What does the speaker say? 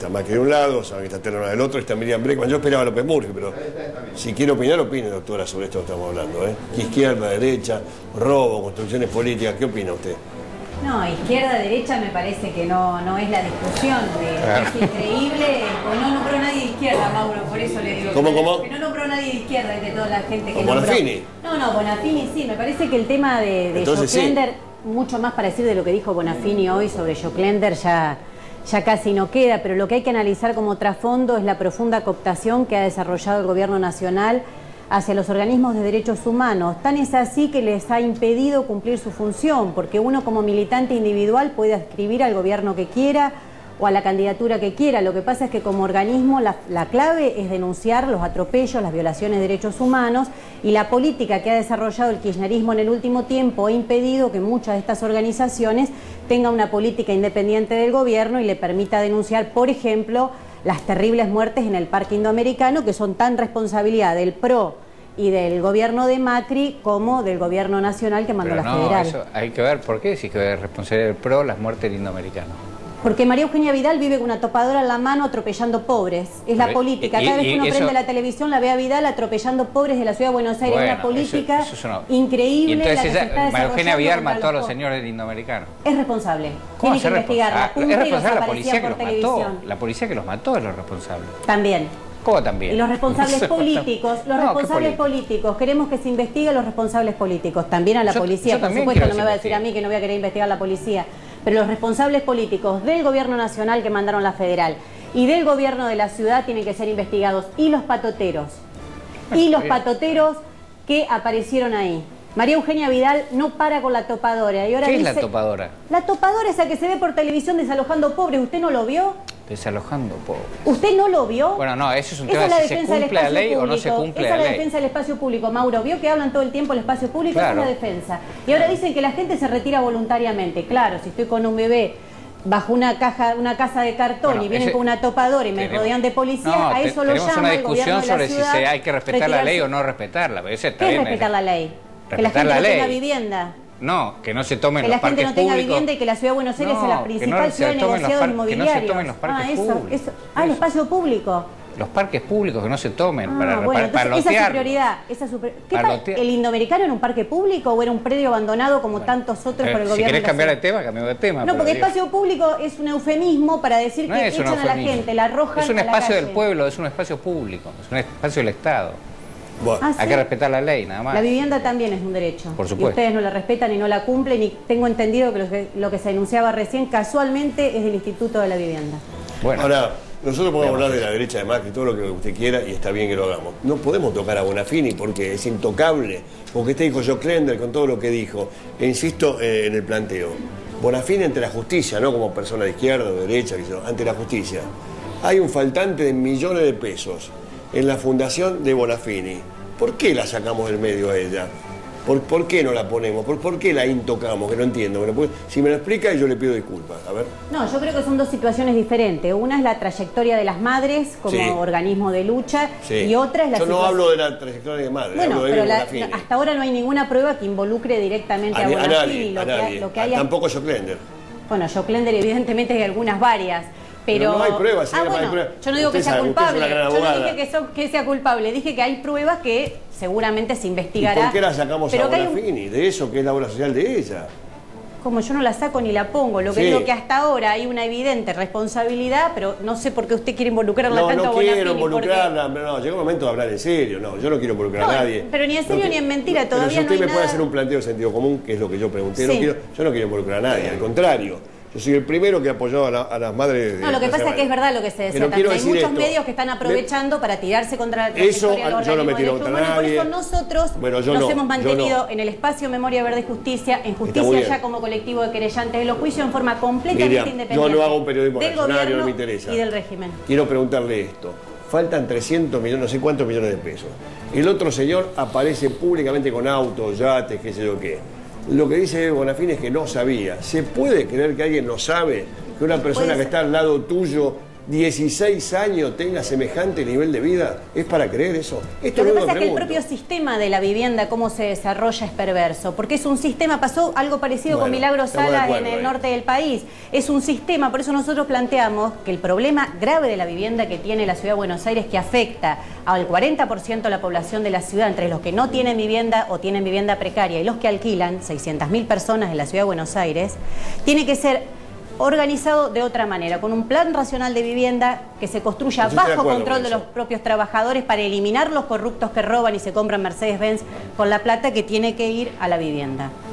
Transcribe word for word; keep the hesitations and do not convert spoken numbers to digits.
está Macri de un lado, saben que está Terno del otro, está Miriam Bregman. Yo esperaba a López Murphy, pero si quiere opinar, opine, doctora, sobre esto que estamos hablando. ¿eh? Izquierda, derecha, robo, construcciones políticas, ¿qué opina usted? No, izquierda-derecha me parece que no, no es la discusión. De, es increíble. Pues no nombró nadie de izquierda, Mauro, por eso le digo. ¿Cómo, que, cómo? Que no nombró nadie de izquierda de toda la gente que ¿Con nombró. Bonafini? No, no, Bonafini sí. Me parece que el tema de, de Joclender, sí. Mucho más para decir de lo que dijo Bonafini hoy sobre Joclender ya, ya casi no queda, pero lo que hay que analizar como trasfondo es la profunda cooptación que ha desarrollado el gobierno nacional hacia los organismos de derechos humanos. Tan es así que les ha impedido cumplir su función, porque uno como militante individual puede adscribir al gobierno que quiera o a la candidatura que quiera. Lo que pasa es que como organismo la, la clave es denunciar los atropellos, las violaciones de derechos humanos, y la política que ha desarrollado el kirchnerismo en el último tiempo ha impedido que muchas de estas organizaciones tengan una política independiente del gobierno y le permita denunciar, por ejemplo, las terribles muertes en el Parque Indoamericano, que son tan responsabilidad del P R O y del gobierno de Macri como del gobierno nacional que mandó Pero la no, federal. Eso hay que ver por qué decís que es responsabilidad del P R O las muertes del Indoamericano. Porque María Eugenia Vidal vive con una topadora en la mano atropellando pobres. Es la política. Cada vez que uno prende la televisión la ve a Vidal atropellando pobres de la ciudad de Buenos Aires. Bueno, es una política eso, eso no. increíble. Y entonces la que ella, se está María Eugenia Vidal mató a los pobres. señores del Indoamericano. Es responsable. ¿Cómo Tiene que investigarla. Es responsable la policía que los mató. La policía que los mató es lo responsable. También. ¿Cómo también? Y los responsables políticos, los no, responsables políticos, queremos que se investigue a los responsables políticos, también a la yo, policía, yo por supuesto, no me va a decir a mí que no voy a querer investigar a la policía, pero los responsables políticos del gobierno nacional que mandaron la federal y del gobierno de la ciudad tienen que ser investigados, y los patoteros, y los patoteros que aparecieron ahí. María Eugenia Vidal no para con la topadora. Y ahora ¿Qué dice, es la topadora? La topadora es la que se ve por televisión desalojando pobres. ¿Usted no lo vio? Desalojando pobres. ¿Usted no lo vio? Bueno, no, eso es un tema de si se cumple la ley o no se cumple la ley. Esa es la defensa del espacio público, Mauro. ¿Vio que hablan todo el tiempo del espacio público? Claro. Esa es la defensa. Y ahora dicen que la gente se retira voluntariamente. Claro, si estoy con un bebé bajo una caja, una casa de cartón, bueno, y vienen ese, con una topadora y me tenemos, rodean de policía, no, a eso te, lo llama una discusión el sobre ciudad, si se hay que respetar retirarse. la ley o no respetarla. Pero ese está ¿Qué bien, es respetar es, la ley? Respetar que la gente la no ley. tenga vivienda. No, que no se tomen que los parques públicos. Que la gente no tenga públicos. vivienda y que la ciudad de Buenos Aires no, es la principal no ciudad de negociados inmobiliarios. Que no se tomen los parques ah, eso, públicos. Eso. Ah, el espacio público. Los parques públicos que no se tomen ah, para, bueno, para, para esa lotear. es su prioridad. Esa es su pri ¿Qué pa ¿El Indoamericano era un parque público o era un predio abandonado como bueno, tantos otros eh, por el si gobierno? Si querés cambiar de tema, cambiamos de tema. No, porque digo. espacio público es un eufemismo para decir no que es echan a la gente, la arrojan Es un a la espacio calle. del pueblo, es un espacio público, es un espacio del Estado. Bueno. Ah, hay ¿sí? que respetar la ley, nada más. La vivienda también es un derecho. Por supuesto. Y ustedes no la respetan y no la cumplen, y tengo entendido que lo que, lo que se denunciaba recién casualmente es del Instituto de la Vivienda. Bueno. Ahora, nosotros podemos hablar de la derecha de Macri, todo lo que usted quiera, y está bien que lo hagamos. No podemos tocar a Bonafini porque es intocable, porque este dijo Joclender con todo lo que dijo. E insisto eh, en el planteo. Bonafini ante la justicia, no como persona de izquierda o de derecha, ante la justicia. Hay un faltante de millones de pesos en la fundación de Bonafini. ¿Por qué la sacamos del medio a ella? ¿Por, por qué no la ponemos? ¿Por, ¿Por qué la intocamos? Que no entiendo. Bueno, si me lo explica, yo le pido disculpas. A ver. No, yo creo que son dos situaciones diferentes. Una es la trayectoria de las madres como sí. organismo de lucha sí. y otra es la Yo no situación... hablo de la trayectoria de madres, bueno, hablo de pero la, hasta ahora no hay ninguna prueba que involucre directamente a, a Bonafini. A nadie, lo a que, nadie. Lo que hay Tampoco Joclender. Bueno, Joclender evidentemente hay algunas varias. Pero, pero no hay pruebas. Ah, bueno, pruebas. Yo no digo usted que sea sabe, culpable. Yo no dije que, so, que sea culpable. Dije que hay pruebas que seguramente se investigará. ¿Y por qué la sacamos pero a Bonafini? Un... De eso que es la obra social de ella. Como yo no la saco ni la pongo. Lo que sí. digo que hasta ahora hay una evidente responsabilidad, pero no sé por qué usted quiere involucrarla no, tanto no a Bonafini. No quiero involucrarla. Porque... No, llega un momento de hablar en serio. No, yo no quiero involucrar no, a nadie. Pero ni en serio no, ni en mentira. Todavía pero si usted no hay me nada... puede hacer un planteo de sentido común, que es lo que yo pregunté. Sí. No quiero, yo no quiero involucrar a nadie. Al contrario. Yo soy el primero que apoyó a, la, a las madres de... No, lo que pasa es que es verdad lo que se decía también. Hay muchos esto. medios que están aprovechando me... para tirarse contra la trayectoria de los organismos no de derechos humanos. Por eso nosotros bueno, nos no, hemos mantenido no. en el espacio Memoria Verde y Justicia, en Justicia ya como colectivo de querellantes de los juicios en forma completamente Miriam, independiente. Yo no hago un periodismo del reaccionario, no me interesa. Y del régimen. Quiero preguntarle esto. Faltan trescientos millones, no sé cuántos millones de pesos. El otro señor aparece públicamente con autos, yates, qué sé yo qué. Lo que dice Bonafini es que no sabía. ¿Se puede creer que alguien no sabe? Que una persona que está al lado tuyo dieciséis años tenga semejante nivel de vida? ¿Es para creer eso? Esto lo que no pasa es que el propio sistema de la vivienda, cómo se desarrolla, es perverso, porque es un sistema, pasó algo parecido bueno, con Milagro Sala en el ahí. norte del país, es un sistema, por eso nosotros planteamos que el problema grave de la vivienda que tiene la Ciudad de Buenos Aires, que afecta al cuarenta por ciento de la población de la ciudad, entre los que no tienen vivienda o tienen vivienda precaria y los que alquilan, seiscientas mil personas en la Ciudad de Buenos Aires, tiene que ser organizado de otra manera, con un plan racional de vivienda que se construya bajo de control de los propios trabajadores para eliminar los corruptos que roban y se compran Mercedes-Benz con la plata que tiene que ir a la vivienda.